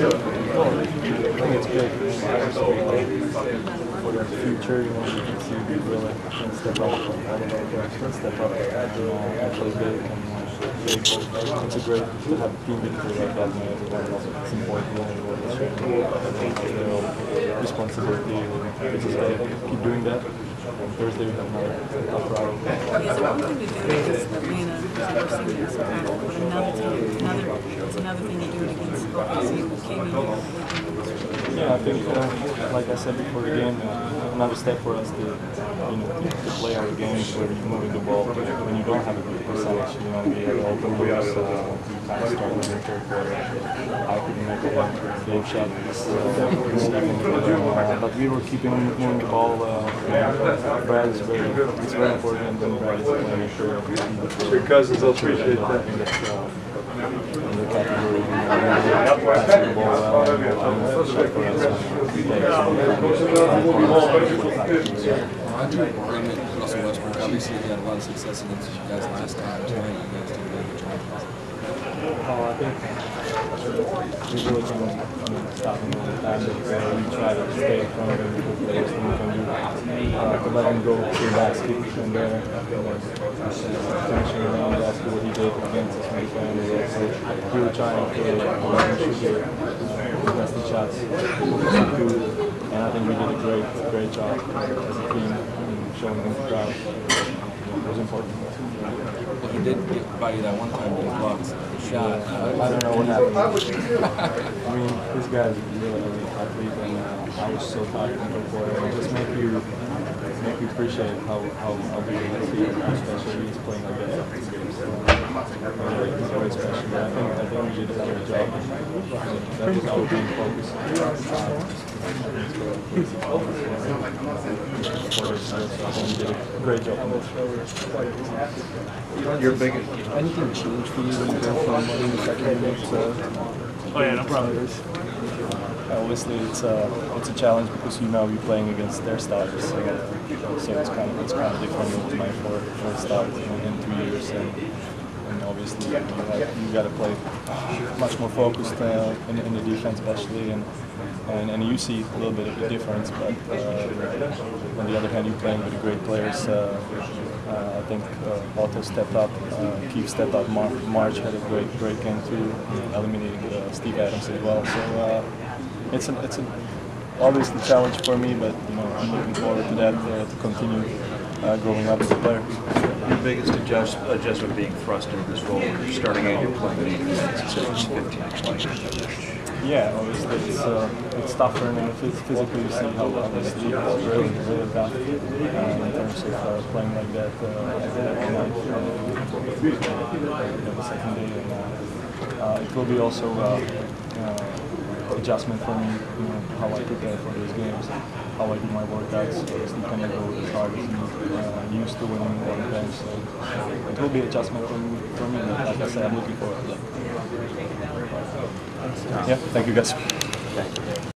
think it's good. For the future, you can see we really can step up. Step up and play big. It's a great to have a team that play like that. It's important. Responsibility. It's just keep doing that. On Thursday we have another tough ride. Is it one thing to do it against Atlanta, because we're seeing this pattern, but it's another thing to do it against OKC. Yeah, I think, like I said before the game, another step for us to play our games where you're moving the ball when you don't have a good percentage. We had all the moves, we kind of started in the third quarter. I couldn't make a big shot this evening, but we were keeping moving the ball. Brad is it's very important, and then Brad is playing sure. Your cousins will appreciate that. In the category, passing the ball well, and shot for us. Russell Westbrook, obviously you had a lot of success against you guys last time. Tonight you guys did a really good job. I think we really can stop him all the time. We try to stay in front of him because there's nothing we can do. To let him go to the basket and there, finishing around the basket, what he did against us when he played on the road. So we were trying to shoot the best shots, and I think we did a great job as a team, showing him the crowd. It was important. Well, he did get by you that one time with the blocks. Shot. I don't know what happened. I mean, this guy's really elite athlete, and I was so tired from the floor. It just make you appreciate how big he is, how special he is playing like that. He's very special. I think we did a great job. That was our main focus. We did a great job on this. Your biggest. Anything change for you when you go from winning the second unit to oh yeah, no problem. Obviously, it's a challenge because you're playing against their starters, so it's kind of different to my first start in 2 years, and obviously you got to play much more focused in the defense, especially, and you see a little bit of the difference. But on the other hand, you're playing with great players. I think Otto stepped up, Keith stepped up, March had a great game too, eliminating Steve Adams as well. So it's obviously a challenge for me, but I'm looking forward to that to continue growing up as a player. Your biggest adjustment being thrust into this role, starting out you're playing 8 minutes instead of 15. Yeah, obviously it's tougher, and physically you see how obviously it's really tough in terms of playing like that every night, the second day, and it will be also adjustment for me, how I prepare for those games, how I do my workouts. Obviously, can I go as hard as I'm used to winning on the bench, so it will be adjustment for me. Like I said, I'm looking forward to that. Yeah, thank you guys.